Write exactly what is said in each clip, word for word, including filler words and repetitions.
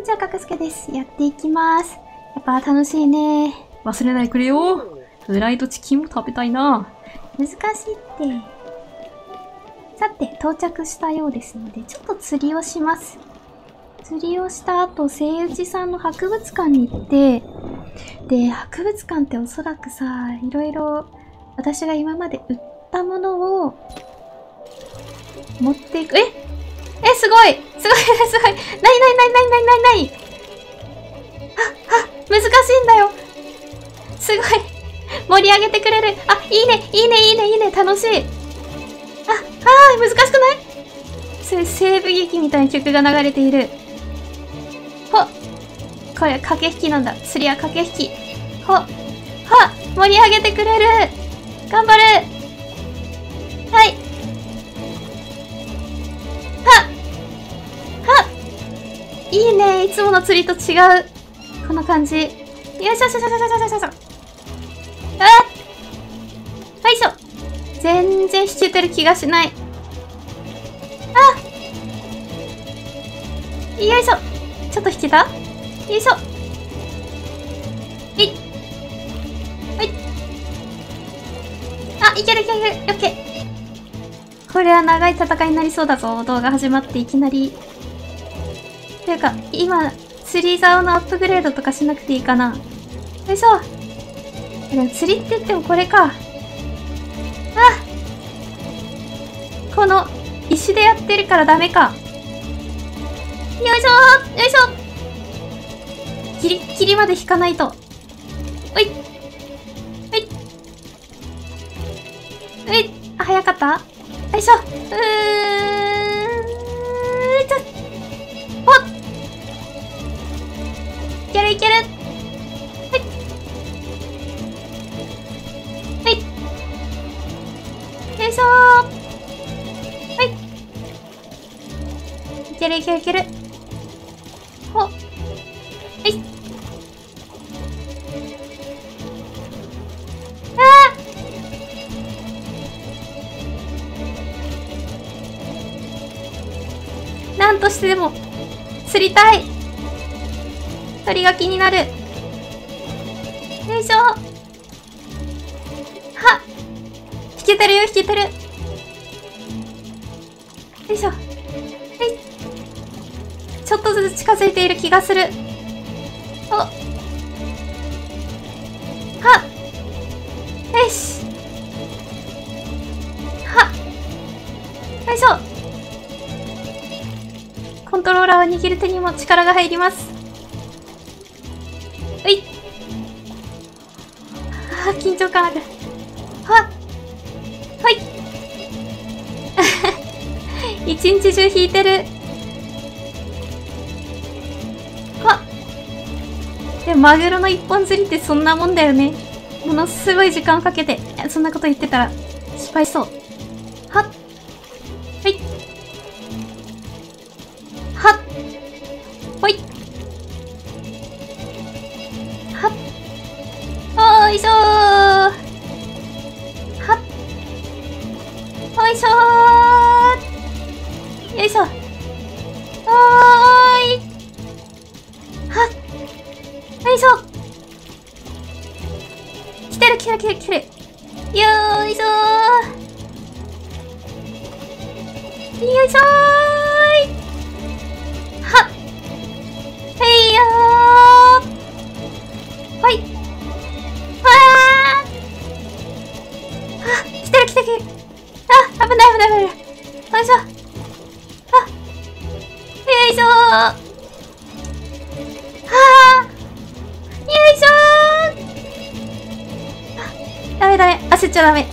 んにちは、かかすけです。やっていきます。やっぱ楽しいね。忘れないでくれよ。フライドチキンも食べたいな。難しいって。さて、到着したようですので、ちょっと釣りをします。釣りをした後、セイウチさんの博物館に行って、で、博物館っておそらくさ、いろいろ私が今まで売ったものを持っていく。ええ、すごいすごいすごいないないないないないないない。あ、あ、難しいんだよ。すごい。盛り上げてくれる。あ、いいね、いいね、いいね、いいね、楽しい。あ、あー、難しくない？そういう西部劇みたいな曲が流れている。ほっ。これ、駆け引きなんだ。釣りは駆け引き。ほっ。はっ。盛り上げてくれる。頑張る。はい。いいね。いつもの釣りと違う。この感じ。よいしょしょしょしょしょしょしょしょ。あっ。よいしょ。全然引けてる気がしない。あよいしょ。ちょっと引けた？よいしょ。えい。はい。あ、いけるいけるいける。オッケー。これは長い戦いになりそうだぞ。動画始まっていきなり。ていうか、今、釣り竿のアップグレードとかしなくていいかな。よいしょ。でも釣りって言ってもこれか。あこの、石でやってるからダメか。よいしょーよいしょギリッギリまで引かないと。おいおいおいあ、早かったよいしょうーんとほっいけるいけるはいはいよいしょーはいいけるいけるいけるほっはいあーなんとしてでも釣りたい鳥が気になるよいしょはっ引けてるよ引けてるよいしょはいちょっとずつ近づいている気がするおはっよしはっよいしょコントローラーを握る手にも力が入りますういあー緊張感あるはっはい一日中引いてるはっでもマグロの一本釣りってそんなもんだよねものすごい時間をかけてそんなこと言ってたら失敗しそうはっはいはっほいはっおーいしょーはっおいしょーよいしょおーいはっよいしょ来てる来てる来てる来てるよーいしょーよいしょーはっへいよーはいわーあ来てる来てる来てるあ危ない危ない危ないよいしょあよいしょーはあよいしょーダメダメ焦っちゃダメ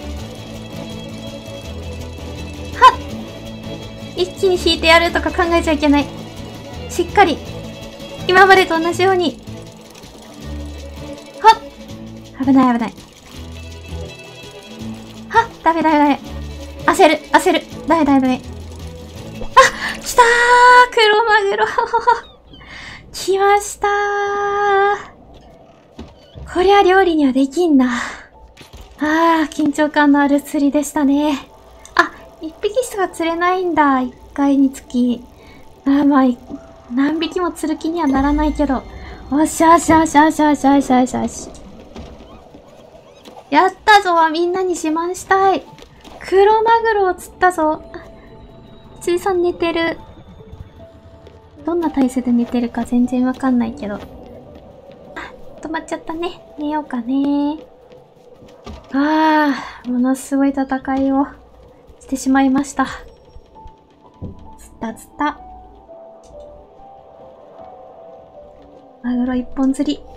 はっ一気に引いてやるとか考えちゃいけないしっかり今までと同じようにはっ危ない危ないはっダメダメダメ焦る焦るダメダメダメあ来たー黒マグロ来ましたーこりゃ料理にはできんなあー緊張感のある釣りでしたねあ一匹しか釣れないんだ一回につきあーまあ何匹も釣る気にはならないけど。おっしゃーしゃーしゃーしゃーしゃーしゃーしゃーし。やったぞはみんなに自慢したい。クロマグロを釣ったぞ。ついさん寝てる。どんな体勢で寝てるか全然わかんないけど。あ、止まっちゃったね。寝ようかね。ああ、ものすごい戦いをしてしまいました。釣った釣った。マグロ一本釣り。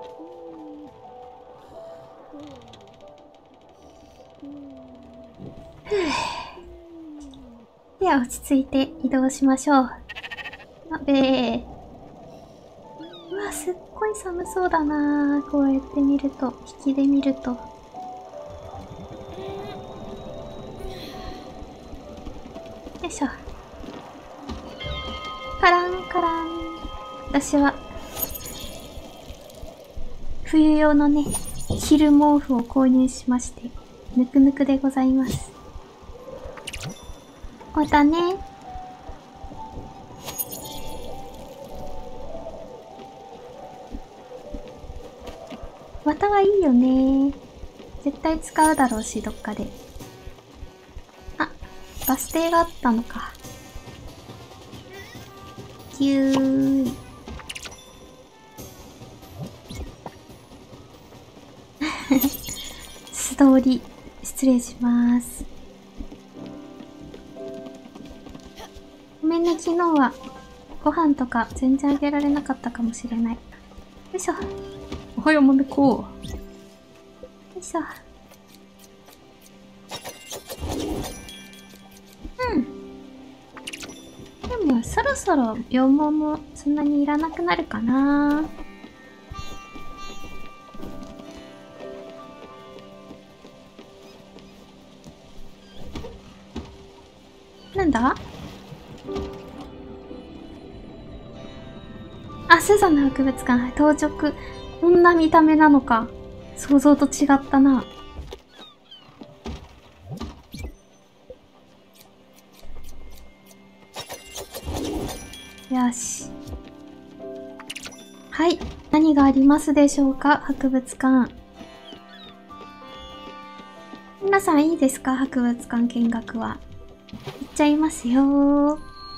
ふぅ。では落ち着いて移動しましょう。あべえ。うわ、すっごい寒そうだなぁ。こうやって見ると、引きで見ると。よいしょ。カランカラン。私は、冬用のね、昼毛布を購入しまして、ぬくぬくでございます。おだね。綿はいいよね。絶対使うだろうし、どっかで。あ、バス停があったのか。ぎゅーい。素通り、失礼します。ごめんね、昨日はご飯とか全然あげられなかったかもしれない。よいしょ。おはよう、豆子。よいしょ。うん。でも、そろそろ羊毛もそんなにいらなくなるかな。なんだ？あ、スーザンの博物館、到着。こんな見た目なのか。想像と違ったな。よし。はい。何がありますでしょうか、博物館。皆さんいいですか、博物館見学は。行っちゃいますよー。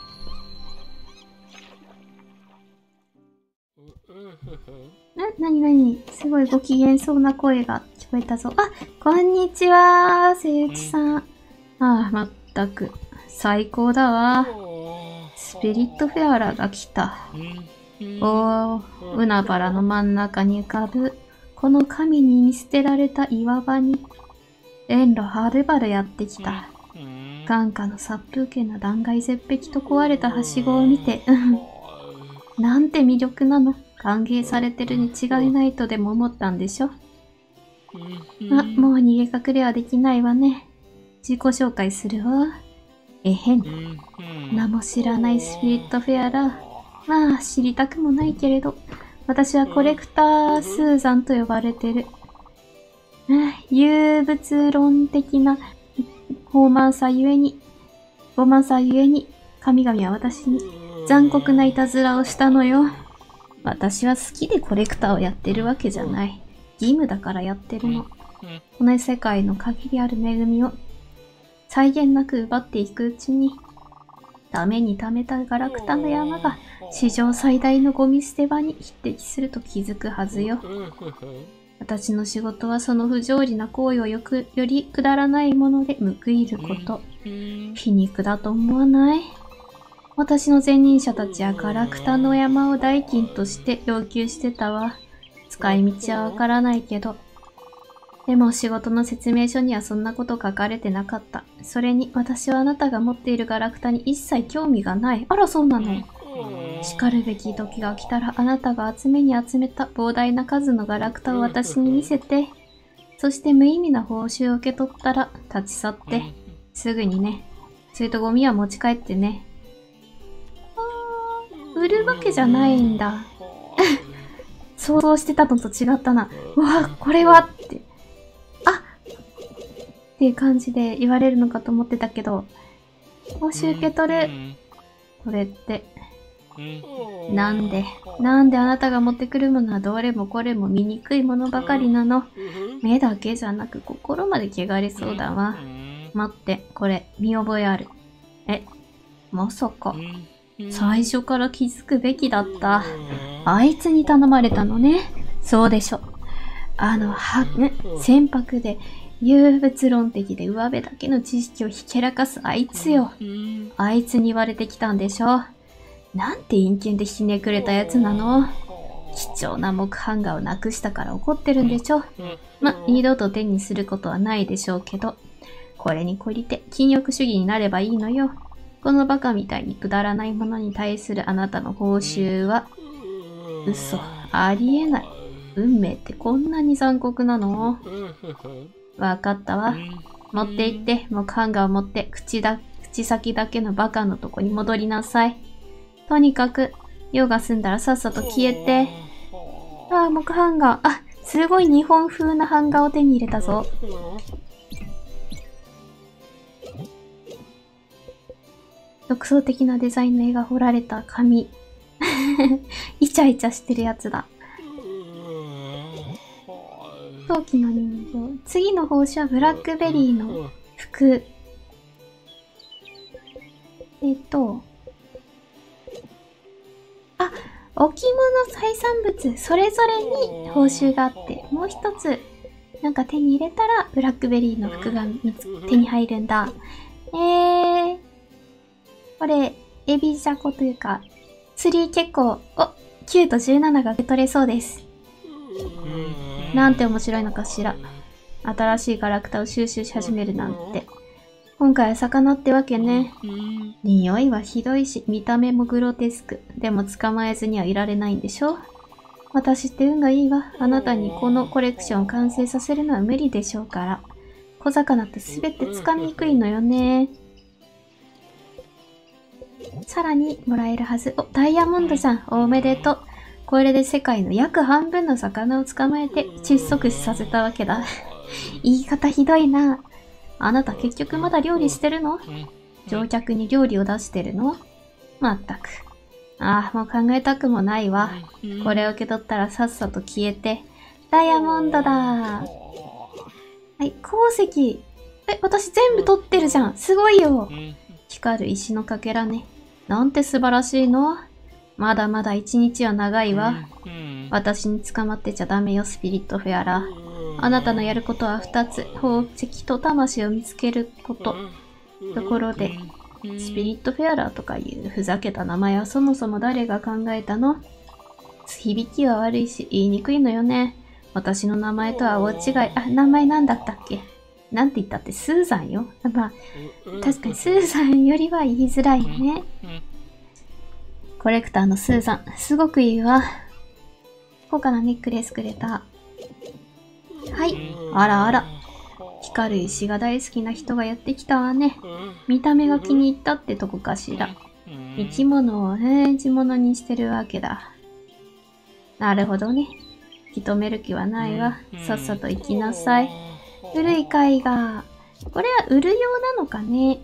な、なになに、すごいご機嫌そうな声が聞こえたぞ。あ、こんにちは、せいちさん。ああ、まったく。最高だわ。スピリットフェアラーが来た。おー、海原の真ん中に浮かぶ、この神に見捨てられた岩場に、遠路はるばるやってきた。眼下の殺風景な断崖絶壁と壊れたはしごを見て、なんて魅力なの。歓迎されてるに違いないとでも思ったんでしょ。あ、もう逃げ隠れはできないわね。自己紹介するわ。えへん。名も知らないスピリットフェアラー。まあ、知りたくもないけれど、私はコレクタースーザンと呼ばれてる。有物論的な傲慢さゆえに、傲慢さゆえに、神々は私に残酷ないたずらをしたのよ。私は好きでコレクターをやってるわけじゃない。義務だからやってるの。この世界の限りある恵みを際限なく奪っていくうちに、ために貯めたガラクタの山が史上最大のゴミ捨て場に匹敵すると気づくはずよ。私の仕事はその不条理な行為をよくよりくだらないもので報いること。皮肉だと思わない？私の前任者たちはガラクタの山を代金として要求してたわ。使い道はわからないけど。でも仕事の説明書にはそんなこと書かれてなかった。それに私はあなたが持っているガラクタに一切興味がない。あら、そうなの。叱るべき時が来たらあなたが集めに集めた膨大な数のガラクタを私に見せて、そして無意味な報酬を受け取ったら立ち去って、すぐにね。それとゴミは持ち帰ってね。売るわけじゃないんだ。想像してたのと違ったな。うわ、これはって。あっていう感じで言われるのかと思ってたけど、報酬受け取る。これって。 なんで、なんであなたが持ってくるものはどれもこれも醜いものばかりなの。目だけじゃなく心まで汚れそうだわ。待って、これ見覚えある。え、まさか。最初から気づくべきだった。あいつに頼まれたのね。そうでしょ。あの、は、ね、船舶で、有物論的で上辺だけの知識をひけらかすあいつよ。あいつに言われてきたんでしょ。なんて陰険でひねくれたやつなの。貴重な木版画をなくしたから怒ってるんでしょ。ま、二度と手にすることはないでしょうけど。これに懲りて禁欲主義になればいいのよ。このバカみたいにくだらないものに対するあなたの報酬は、嘘、ありえない。運命ってこんなに残酷なの？わかったわ。持って行って、木版画を持って口だ、口先だけのバカのとこに戻りなさい。とにかく、用が済んだらさっさと消えて。ああ、木版画。あ、すごい日本風な版画を手に入れたぞ。独創的なデザインの絵が彫られた紙。イチャイチャしてるやつだ。陶器の人形。次の報酬はブラックベリーの服。えっと。あ、置物採算物。それぞれに報酬があって、もう一つ、なんか手に入れたらブラックベリーの服が手に入るんだ。えー。これ、エビジャコというか、釣り結構、お、きゅうとじゅうななが受け取れそうです。なんて面白いのかしら。新しいガラクタを収集し始めるなんて。今回は魚ってわけね。匂いはひどいし、見た目もグロテスク。でも捕まえずにはいられないんでしょ？私って運がいいわ。あなたにこのコレクションを完成させるのは無理でしょうから。小魚ってすべて掴みにくいのよね。さらにもらえるはず。お、ダイヤモンドさん、おめでとう。これで世界の約半分の魚を捕まえて窒息死させたわけだ。言い方ひどいな。あなた結局まだ料理してるの？乗客に料理を出してるの？まったく。ああ、もう考えたくもないわ。これを受け取ったらさっさと消えて。ダイヤモンドだ。はい、鉱石。え、私全部取ってるじゃん。すごいよ。光る石のかけらね。なんて素晴らしいの。まだまだ一日は長いわ。私に捕まってちゃダメよ、スピリットフェアラ。あなたのやることは二つ。宝石と魂を見つけること。ところで、スピリットフェアラーとかいうふざけた名前はそもそも誰が考えたの？響きは悪いし言いにくいのよね。私の名前とは大違い。あ、名前なんだったっけ？なんて言ったってスーザンよ。まあ、確かにスーザンよりは言いづらいね。コレクターのスーザン、すごくいいわ。高価なネックレスくれた。はい。あらあら。光る石が大好きな人がやってきたわね。見た目が気に入ったってとこかしら。生き物を変地物にしてるわけだ。なるほどね。引き止める気はないわ。さっさと行きなさい。古い絵画。これは売る用なのかね。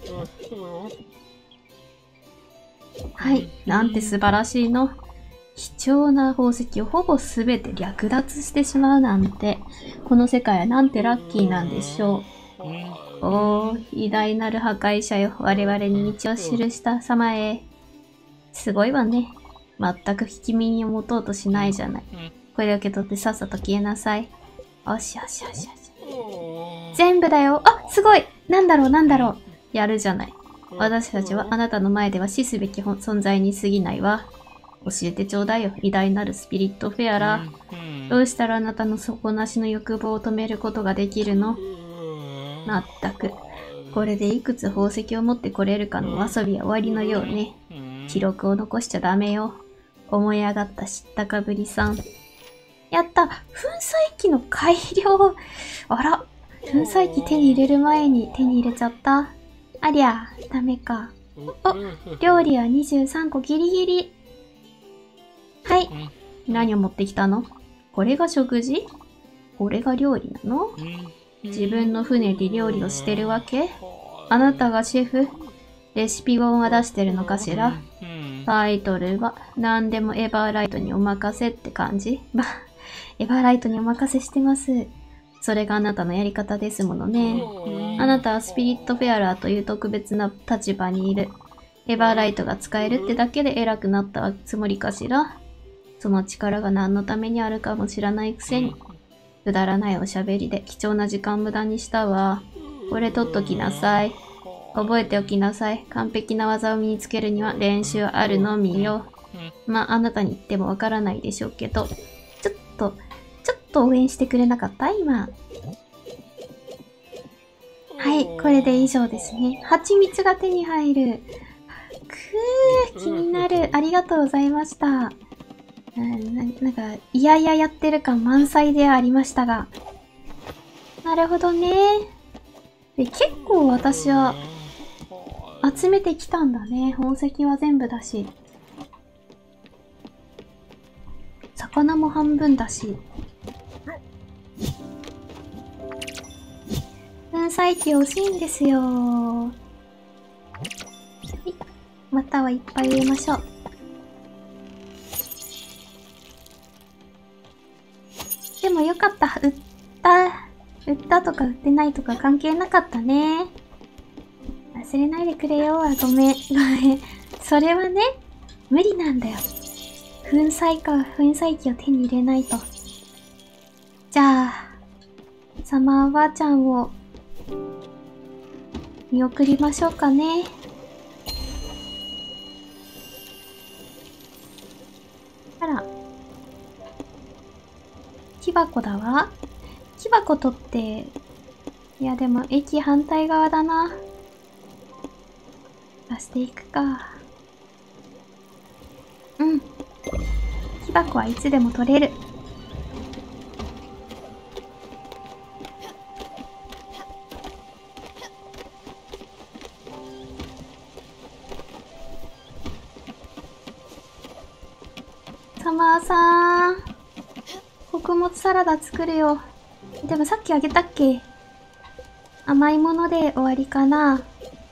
はい。なんて素晴らしいの。貴重な宝石をほぼすべて略奪してしまうなんて。この世界はなんてラッキーなんでしょう。おー、偉大なる破壊者よ。我々に道を記した様へ。すごいわね。全く引き身を持とうとしないじゃない。これを受け取ってさっさと消えなさい。よしよしよしよし。全部だよ。あ、すごい。なんだろうなんだろう。やるじゃない。私たちはあなたの前では死すべき存在に過ぎないわ。教えてちょうだいよ。偉大なるスピリットフェアラー。どうしたらあなたの底なしの欲望を止めることができるの？まったく。これでいくつ宝石を持ってこれるかのお遊びは終わりのようね。記録を残しちゃダメよ。思い上がった知ったかぶりさん。やった！粉砕機の改良！あら！粉砕機手に入れる前に手に入れちゃった。ありゃ、ダメか。お、料理はにじゅうさんこギリギリ。はい。何を持ってきたの？これが食事？これが料理なの？自分の船で料理をしてるわけ？あなたがシェフ？レシピ本は出してるのかしら？ タイトルは、何でもエバーライトにお任せって感じ。ば、エバーライトにお任せしてます。それがあなたのやり方ですものね。あなたはスピリットフェアラーという特別な立場にいる。エバーライトが使えるってだけで偉くなったつもりかしら。その力が何のためにあるかも知らないくせに。くだらないおしゃべりで貴重な時間無駄にしたわ。これ取っときなさい。覚えておきなさい。完璧な技を身につけるには練習あるのみよ。まあ、あなたに言ってもわからないでしょうけど。ちょっと、ちょっと応援してくれなかった今。はい、これで以上ですね。蜂蜜が手に入る。くー、気になる。ありがとうございました。うん、な, なんか、いやいややってる感満載ではありましたが。なるほどね。で、結構私は、集めてきたんだね。宝石は全部だし。魚も半分だし。粉砕機欲しいんですよ。はい。またはいっぱい入れましょう。でもよかった。売った、売ったとか売ってないとか関係なかったね。忘れないでくれよ。あ、ごめん。ごめん。それはね、無理なんだよ。粉砕か、粉砕機を手に入れないと。じゃあ、サマーおばあちゃんを、見送りましょうかね。あら。木箱だわ。木箱取って、いやでも駅反対側だな。出していくか。うん。木箱はいつでも取れる。サマーさーん。穀物サラダ作るよ。でもさっきあげたっけ？甘いもので終わりかな。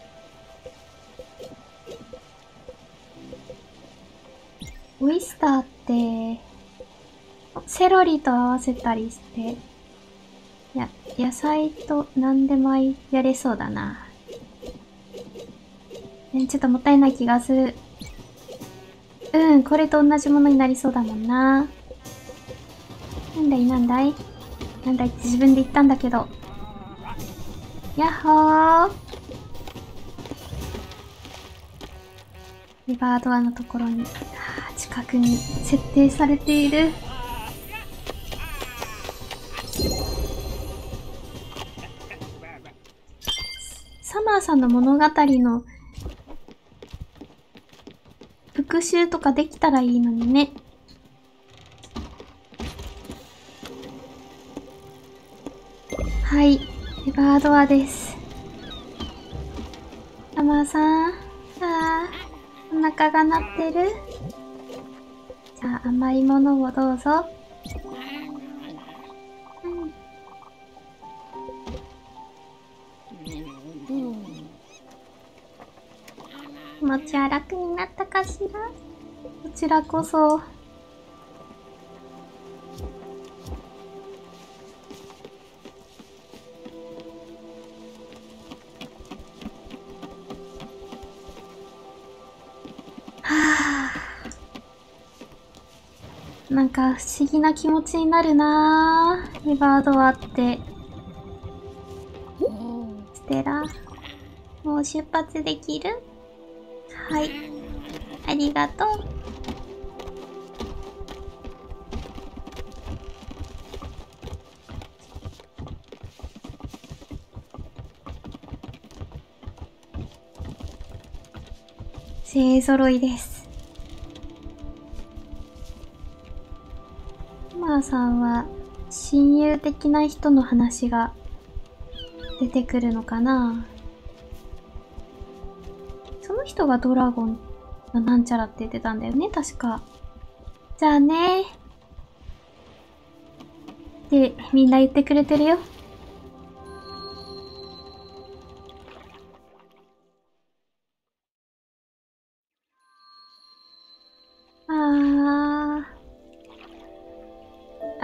オイスターって、セロリと合わせたりして、や、野菜と何でもやれそうだな。ちょっともったいない気がする。うん、これと同じものになりそうだもんな。なんだいなんだいなんだいって自分で言ったんだけど。やっほー。リバードアのところに、近くに設定されている。サマーさんの物語の復習とかできたらいいのにね。はい、リバードアです。サマーさん、ああ、お腹が鳴ってる？じゃあ甘いものをどうぞ。うん。気持ちは楽になったかしら？こちらこそ。はぁ。なんか不思議な気持ちになるなぁ。リバードアって。ステラ、もう出発できる？はい。ありがとう。勢揃いです。マーさんは親友的な人の話が出てくるのかな？その人がドラゴンのなんちゃらって言ってたんだよね、確か。じゃあねー。ってみんな言ってくれてるよ。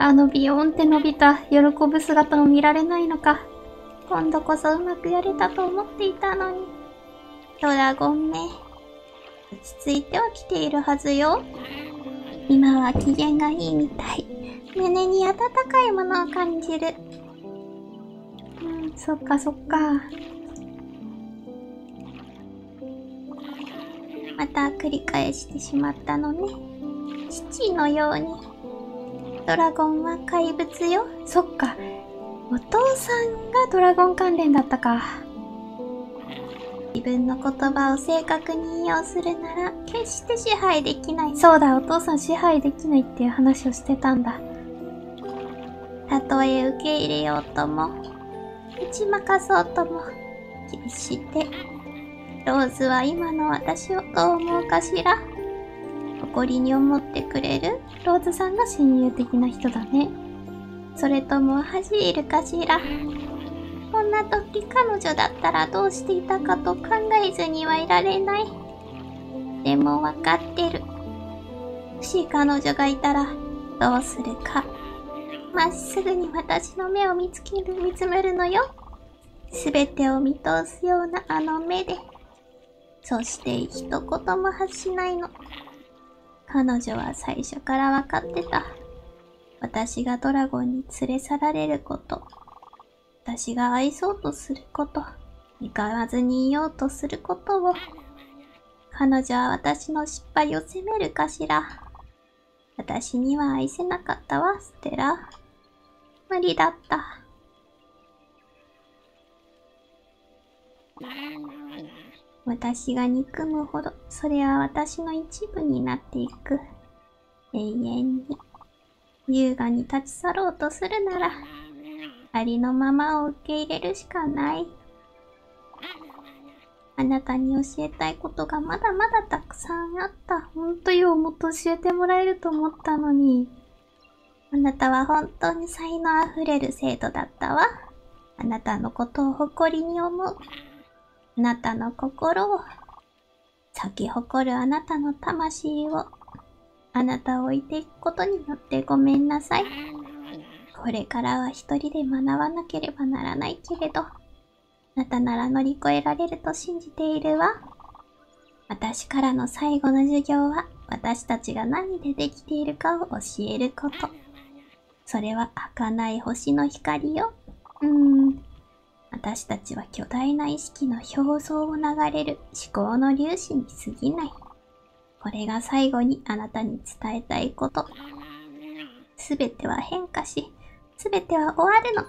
あのビヨーンって伸びた喜ぶ姿を見られないのか。今度こそうまくやれたと思っていたのに。ドラゴンめ。落ち着いてはきているはずよ。今は機嫌がいいみたい。胸に温かいものを感じる。うん、そっかそっか。また繰り返してしまったのね。父のように。ドラゴンは怪物よ。そっか。お父さんがドラゴン関連だったか。自分の言葉を正確に引用するなら決して支配できない。そうだ、お父さん支配できないっていう話をしてたんだ。たとえ受け入れようとも、打ち負かそうとも、決して。ローズは今の私をどう思うかしら。誇りに思ってくれる？ローズさんが親友的な人だね。それとも恥じるかしら。こんな時彼女だったらどうしていたかと考えずにはいられない。でもわかってる。もし彼女がいたらどうするか。まっすぐに私の目を見つける、見つめるのよ。すべてを見通すようなあの目で。そして一言も発しないの。彼女は最初からわかってた。私がドラゴンに連れ去られること。私が愛そうとすること。行かずにいようとすることを。彼女は私の失敗を責めるかしら。私には愛せなかったわ、ステラ。無理だった。私が憎むほど、それは私の一部になっていく。永遠に。優雅に立ち去ろうとするなら、ありのままを受け入れるしかない。あなたに教えたいことがまだまだたくさんあった。ほんとよ、もっと教えてもらえると思ったのに。あなたは本当に才能あふれる生徒だったわ。あなたのことを誇りに思う。あなたの心を、咲き誇るあなたの魂を、あなたを置いていくことによってごめんなさい。これからは一人で学ばなければならないけれど、あなたなら乗り越えられると信じているわ。私からの最後の授業は、私たちが何でできているかを教えること。それは儚い星の光よ。うーん。私たちは巨大な意識の表層を流れる思考の粒子に過ぎない。これが最後にあなたに伝えたいこと。すべては変化し、すべては終わるの。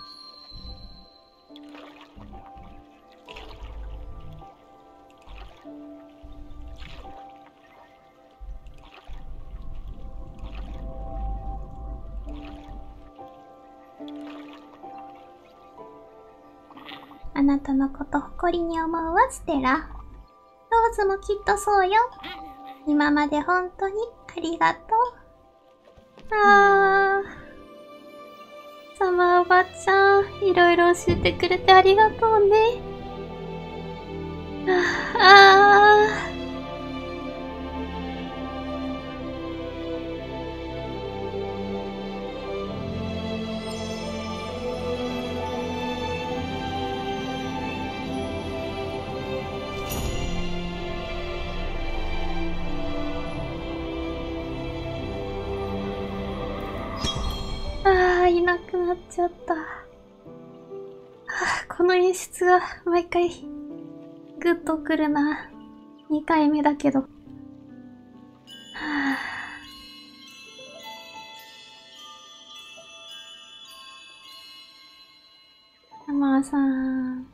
あなたのこと誇りに思うわ、ステラ。ローズもきっとそうよ。今まで本当にありがとう。あー。サマーおばちゃん、いろいろ教えてくれてありがとうね。あー。あー、いなくなっちゃった。はあ、この演出が毎回グッとくるな。にかいめだけど。はあ、サマーさん。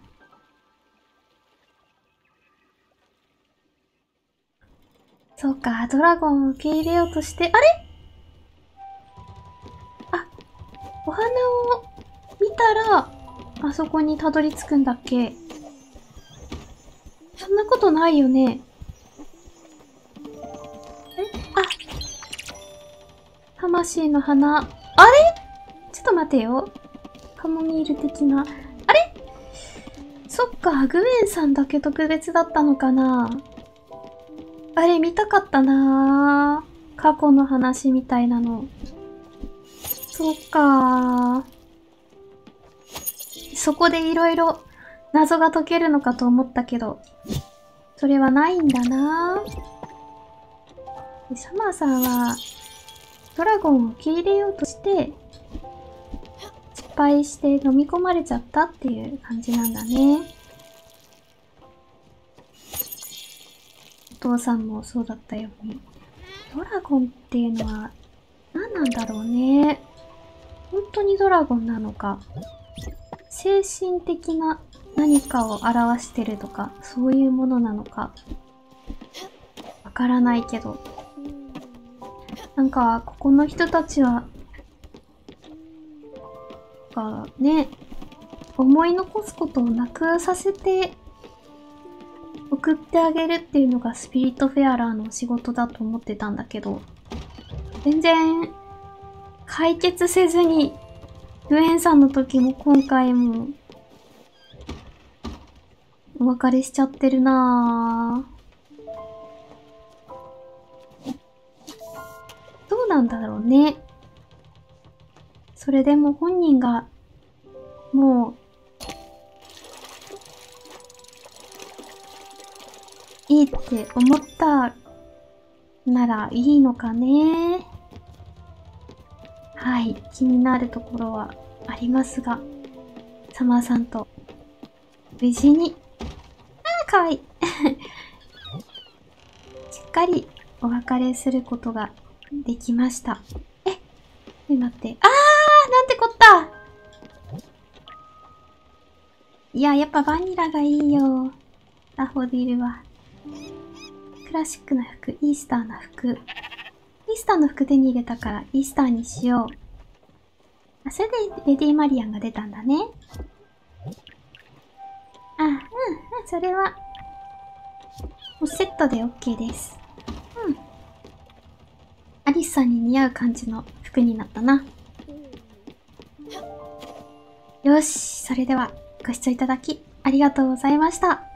そうか、ドラゴンを受け入れようとして、あれ？お花を見たら、あそこにたどり着くんだっけ？そんなことないよね。え？あ！魂の花。あれ？ちょっと待てよ。カモミール的な。あれ？そっか、グエンさんだけ特別だったのかな？あれ見たかったなぁ。過去の話みたいなの。 そっかー。そこでいろいろ謎が解けるのかと思ったけど、それはないんだな。でサマーさんは、ドラゴンを受け入れようとして、失敗して飲み込まれちゃったっていう感じなんだね。お父さんもそうだったように。ドラゴンっていうのは何なんだろうね。本当にドラゴンなのか。精神的な何かを表してるとか、そういうものなのか。わからないけど。なんか、ここの人たちは、がね、思い残すことをなくさせて、送ってあげるっていうのがスピリットフェアラーの仕事だと思ってたんだけど、全然解決せずに、ルエンさんの時も今回もお別れしちゃってるなぁ。どうなんだろうね。それでも本人がもういいって思ったならいいのかね。はい、気になるところはありますが、サマーさんと無事に、あーかわいいしっかりお別れすることができました。え、え、待って、あー、なんてこった。いや、やっぱバニラがいいよ。ダフォディルは。クラシックな服、イースターな服。イースターの服手に入れたからイースターにしよう。あ、それでレディマリアンが出たんだね。あ、うん、うん、それは、もうセットで OK です。うん。アリスさんに似合う感じの服になったな。よし、それではご視聴いただきありがとうございました。